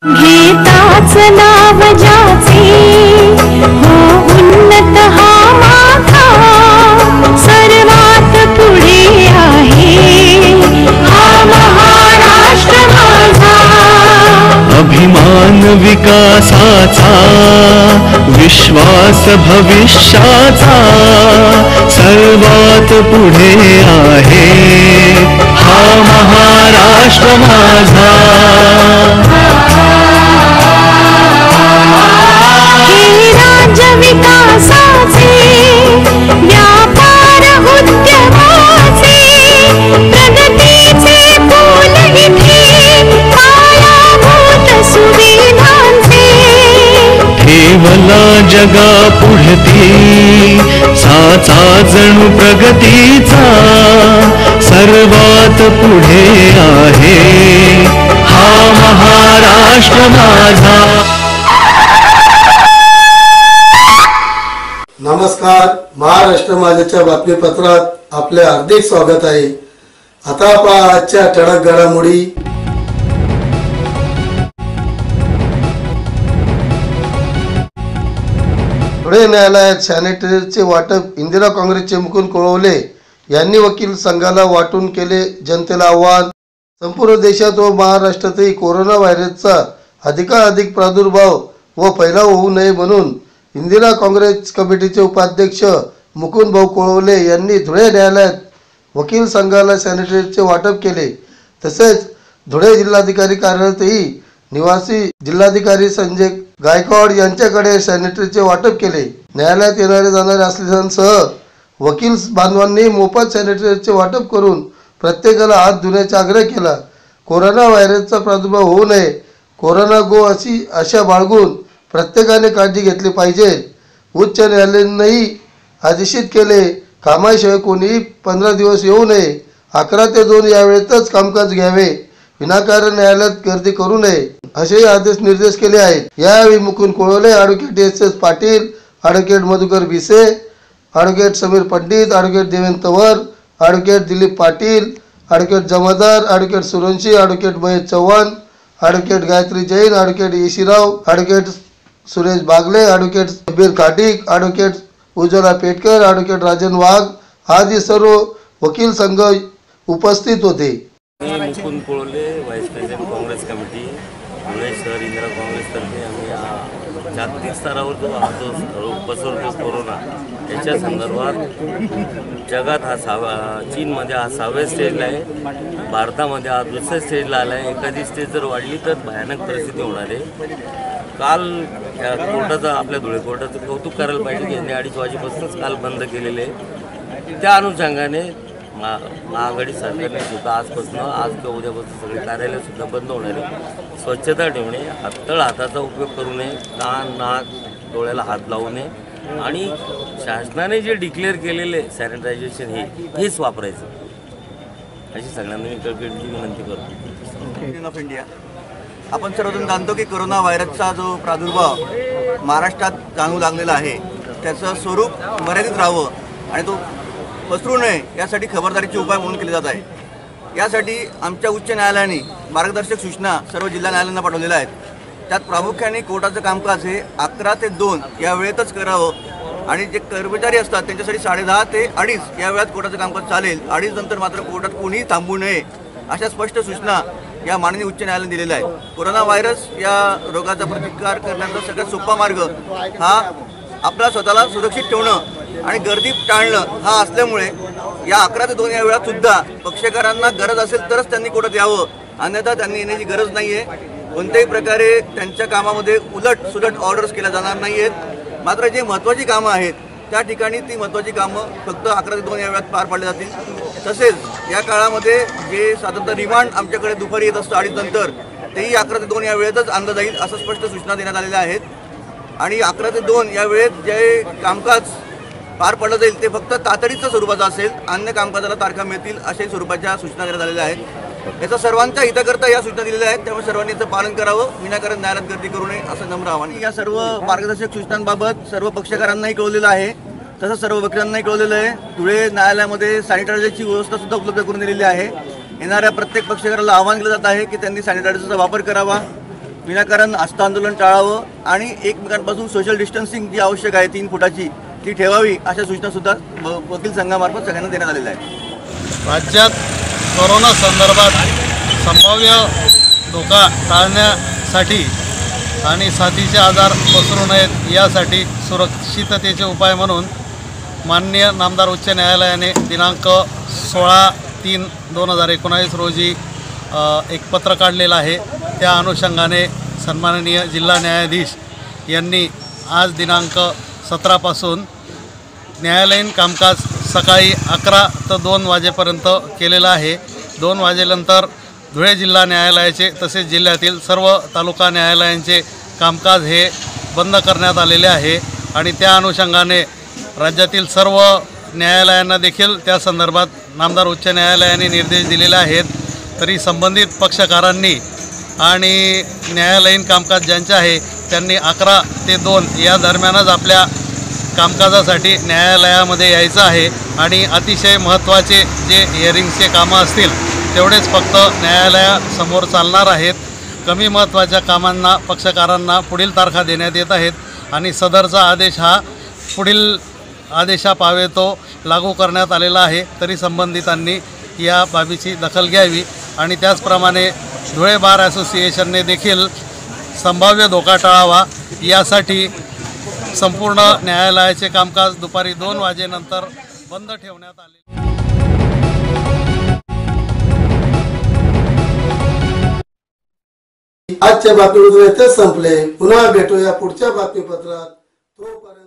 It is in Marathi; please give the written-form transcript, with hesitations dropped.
घेताच नाव ज्याचे हो उन्नत हा माथा सर्वात पुढे आहे हा महाराष्ट्र माझा। अभिमान विकासाचा विश्वास भविष्याचा सर्वात पुढे आहे हा महाराष्ट्र माझा। विकासाचे व्यापार उद्यमाचे प्रगतीचे फूल इथे पायाभूत सुविधांचे ठेवला जगा पुढती साचा जणू प्रगतीचा सर्वात पुढे आहे हा महाराष्ट्र माझा। नमस्कार, महाराष्ट्र माझ्याच्या बातमीपत्रात आपले हार्दिक स्वागत आहे। आता आपण आजच्या ठळक घडामोडी। धुळे न्यायालयात सॅनिटरीचे वाटप इंदिरा काँग्रेसचे मुकुंद कोळवले यांनी वकील संघाला वाटून केले जनतेला आव्हान। संपूर्ण देशात व महाराष्ट्रातही कोरोना व्हायरसचा अधिकाधिक प्रादुर्भाव व फैलाव होऊ नये म्हणून इंदिरा काँग्रेस कमिटीचे उपाध्यक्ष मुकुंद भाऊ कोळवले यांनी धुळे न्यायालयात वकील संघाला सॅनिटरीचे वाटप केले। तसेच धुळे जिल्हाधिकारी कार्यालयातही निवासी जिल्हाधिकारी संजय गायकवाड यांच्याकडे सॅनिटरीचे वाटप केले। न्यायालयात येणारे जाणारे असलेल्यांसह वकील बांधवांनी मोफत सॅनिटरीचे वाटप करून प्रत्येकाला हात धुण्याचा आग्रह केला। कोरोना व्हायरसचा प्रादुर्भाव होऊ नये, कोरोना गो अशी आशा बाळगून प्रत्येकाने काळजी घेतली पाहिजे। उच्च न्यायालयानेही आदेशित केले कामाशिवाय कोणीही 15 दिवस येऊ नये, 11 ते 2 या वेळेतच कामकाज घ्यावे, विनाकारण न्यायालयात गर्दी करू नये असे आदेश निर्देश केले आहेत। यावेळी Mukund Kolwale, advocate S Patil, advocate Madhukar Bhise, advocate Sameer Pandit, advocate Devendra Tanwar, advocate Dilip Patil, advocate Jamadar, advocate Suranshi, advocate Mahesh Chavan, advocate Gayatri Jain, advocate Yeshirao, advocate Suresh Bagle, advocate Shabir Khatik, advocate Ujjwala Petkar, advocate Rajan Wagh आदी सर्व वकील संघ उपस्थित होते। Mukund Kolwale, vice president Congress committee Dhule शहर इंदिरा काँग्रेसतर्फे आम्ही जागतिक स्तरावर जो रोग पसरतो कोरोना याच्या संदर्भात जगात हा चीनमध्ये हा 6व्या स्टेजला आहे, भारतामध्ये हा 2ऱ्या स्टेजला आला आहे। एखादी स्टेज जर वाढली तर भयानक परिस्थिती होणार आहे। काल कोर्टाचं आपल्या धुळे कोर्टाचं कौतुक करायला पाहिजे की यांनी 2:30 वाजेपासूनच काल बंद केलेले आहे। त्या अनुषंगाने महाआघाडी सरकारने सुद्धा आजपासून आज किंवा उद्यापासून सगळे कार्यालयसुद्धा बंद होणार आहे। स्वच्छता ठेवणे, हाताचा उपयोग करू नये, कान नाक डोळ्याला हात लावू नये आणि शासनाने जे डिक्लेअर केलेले सॅनिटायझेशन हेच वापरायचं अशी सगळ्यांना मी कळकळीची विनंती करतो। ऑफ इंडिया आपण सर्वजण जाणतो की कोरोना व्हायरसचा जो प्रादुर्भाव महाराष्ट्रात जाणवू लागलेला आहे त्याचं स्वरूप मर्यादित राहावं आणि तो पसरू नये यासाठी खबरदारीचे उपाय म्हणून केले जात आहे। यासाठी आमच्या उच्च न्यायालयाने मार्गदर्शक सूचना सर्व जिल्हा न्यायालयांना पाठवलेल्या आहेत। त्यात प्रामुख्याने कोर्टाचं कामकाज हे 11 ते 2 या वेळेतच करावं आणि जे कर्मचारी असतात त्यांच्यासाठी 10:30 ते 2:30 या वेळात कोर्टाचं कामकाज चालेल। 2:30 नंतर मात्र कोर्टात कोणीही थांबू नये अशा स्पष्ट सूचना या माननीय उच्च न्यायालयाने दिलेल्या आहेत। कोरोना व्हायरस या रोगाचा प्रतिकार करण्याचा सगळ्यात सोपा मार्ग हा आपला स्वतःला सुरक्षित ठेवणं आणि गर्दी टाळणं हा असल्यामुळे या 11 ते 2 या वेळात सुद्धा पक्षकारांना गरज असेल तरच त्यांनी कोर्टात यावं, अन्यथा त्यांनी येण्याची गरज नाही आहे। कोणत्याही प्रकारे त्यांच्या कामामध्ये उलट सुलट ऑर्डर्स केल्या जाणार नाही आहेत। मात्र जे महत्त्वाची कामं आहेत त्या ठिकाणी ती महत्त्वाची कामं फक्त 11 ते 2 या वेळात पार पाडली जातील। तसेच या काळामध्ये जे साधारणतः रिमांड आमच्याकडे दुपारी येत असतं 2:30 नंतर तेही 11 ते 2 या वेळेतच आणलं जाईल असं स्पष्ट सूचना देण्यात आलेल्या आहेत। आणि 11 ते 2 या वेळेत जे कामकाज पार पडलं जाईल ते फक्त तातडीच्या स्वरूपाचं असेल, अन्य कामकाजाला तारखा मिळतील अशाही स्वरूपाच्या सूचना देण्यात आलेल्या आहेत। याचा सर्वांच्या हिताकरता या सूचना दिलेल्या आहेत, त्यामुळे सर्वांनी याचं पालन करावं, विनाकारण न्यायालयात गर्दी करू नये असं नम्र आवाहन। या सर्व मार्गदर्शक सूचनांबाबत सर्व पक्षकारांनाही कळवलेलं आहे, तसंच सर्व वकिलांनाही कळवलेलं आहे। धुळे न्यायालयामध्ये सॅनिटायझरची व्यवस्था सुद्धा उपलब्ध करून दिलेली आहे। येणाऱ्या प्रत्येक पक्षकाराला आवाहन केलं जात आहे की त्यांनी सॅनिटायझरचा वापर करावा, विनाकारण आस्था आंदोलन टाळावं आणि एकमेकांपासून सोशल डिस्टन्सिंग जी आवश्यक आहे 3 फुटाची ती ठेवावी अशा सूचनासुद्धा वकील संघामार्फत सगळ्यांना देण्यात आलेल्या आहेत. राज्यात कोरोना संदर्भात संभाव्य धोका टाळण्यासाठी आणि साथीचे आजार पसरू नयेत यासाठी सुरक्षिततेचे उपाय म्हणून माननीय नामदार उच्च न्यायालयाने दिनांक 16/3/2019 रोजी एक पत्र काढलेलं आहे. त्या अनुषंगाने सन्माननीय जिल्हा न्यायाधीश यांनी आज दिनांक 17 पासून न्यायालयीन कामकाज सकाळी 11 ते 2 वाजेपर्यंत केलेलं आहे. 2 वाजेनंतर धुळे जिल्हा न्यायालयाचे तसेच जिल्ह्यातील सर्व तालुका न्यायालयांचे कामकाज हे बंद करण्यात आलेले आहे आणि त्या अनुषंगाने राज्यातील सर्व न्यायालयांना देखील त्या संदर्भात नामदार उच्च न्यायालयाने निर्देश दिलेले आहेत. तरी संबंधित पक्षकारांनी आणि न्यायालयीन कामकाज ज्यांचे आहे त्यांनी 11 ते 2 या दरम्यानच आपल्या कामकाजासाठी न्यायालयामध्ये यायचं आहे आणि अतिशय महत्त्वाचे जे हिअरिंगचे कामं असतील तेवढेच फक्त न्यायालयासमोर चालणार आहेत. कमी महत्त्वाच्या कामांना पक्षकारांना पुढील तारखा देण्यात येत आहेत आणि सदरचा आदेश हा पुढील आदेशापावे तो लागू करण्यात आलेला आहे. तरी संबंधितांनी या बाबीची दखल घ्यावी आणि त्याचप्रमाणे धुळे बार असोसिएशनने देखील संभाव्य धोका टाळावा यासाठी संपूर्ण न्यायालयाचे कामकाज दुपारी 2 वाजेनंतर बंद ठेवण्यात आले. आजच्या बातमीपत्र इथेच संपले. पुन्हा भेटूया पुढच्या बातमीपत्रात. तोपर्यंत